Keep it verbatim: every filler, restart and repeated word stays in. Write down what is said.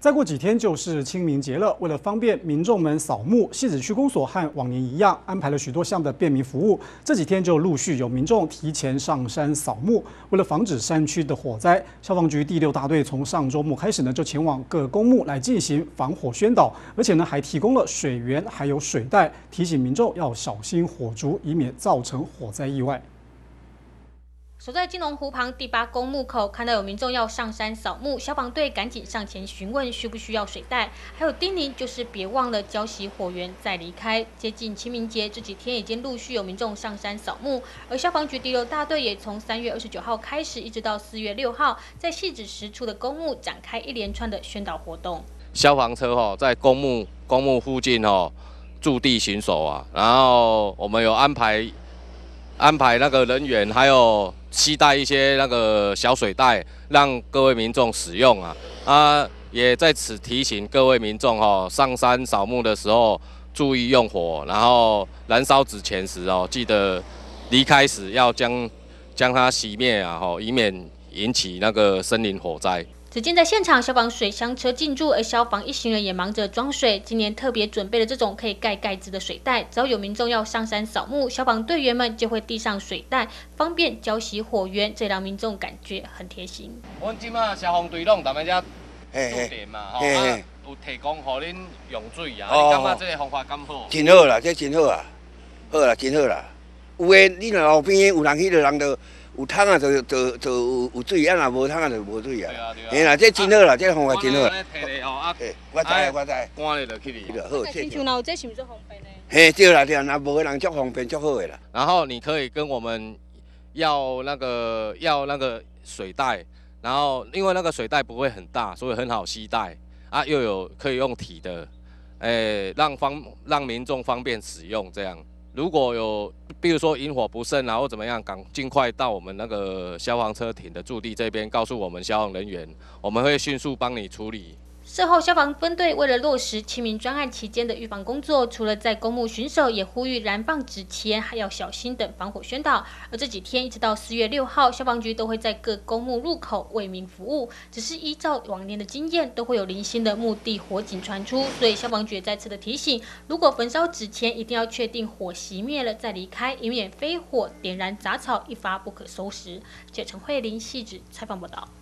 再过几天就是清明节了，为了方便民众们扫墓，汐止区公所和往年一样安排了许多项的便民服务。这几天就陆续有民众提前上山扫墓。为了防止山区的火灾，消防局第六大队从上周末开始呢，就前往各公墓来进行防火宣导，而且呢还提供了水源还有水袋，提醒民众要小心火烛，以免造成火灾意外。 守在金龙湖旁第八公墓口，看到有民众要上山扫墓，消防队赶紧上前询问需不需要水袋，还有叮咛就是别忘了浇熄火源再离开。接近清明节这几天，已经陆续有民众上山扫墓，而消防局第六大队也从三月二十九号开始，一直到四月六号，在汐止十处的公墓展开一连串的宣导活动。 消防车哦，在公墓公墓附近哦驻地巡守啊，然后我们有安排安排那个人员，还有 携带一些那个小水袋，让各位民众使用啊啊！也在此提醒各位民众哦，上山扫墓的时候注意用火，然后燃烧纸钱时哦，记得离开时要将将它熄灭啊，吼，以免引起那个森林火灾。 只见在现场，消防水箱车进驻，而消防一行人也忙着装水。今年特别准备了这种可以盖盖子的水袋，只要有民众要上山扫墓，消防队员们就会递上水袋，方便浇熄火源，这让民众感觉很贴心。 阮即马消防队拢踮咧遮驻点嘛，吼，啊有提供互恁用水啊，你感觉这个方法敢好？ 真好啦，这真好啊，好啦，真好啦。有诶，你若路边有人去，就人就 有桶啊，就就就有有水；啊，若无桶啊，就无水啊。嘿啦，这真好啦，这方法真好。嘿，我知啊，我知。赶咧就去哩，就好。 亲像有这是毋是方便呢？ 嘿，对啦对啦，若无个人足方便足好诶啦。 然后你可以跟我们要那个要那个水袋，然后因为那个水袋不会很大，所以很好携带啊，又有可以用提的，诶，让方让民众方便使用这样。 如果有，比如说引火不慎啊，或怎么样，赶尽快到我们那个消防车停的驻地这边，告诉我们消防人员，我们会迅速帮你处理。 事后，消防分队为了落实清明专案期间的预防工作，除了在公墓巡守，也呼吁燃放纸钱还要小心等防火宣导。而这几天一直到四月六号，消防局都会在各公墓入口为民服务。只是依照往年的经验，都会有零星的墓地火警传出，所以消防局再次的提醒：如果焚烧纸钱，一定要确定火熄灭了再离开，以免飞火点燃杂草，一发不可收拾。记者陈慧琳汐止采访报道。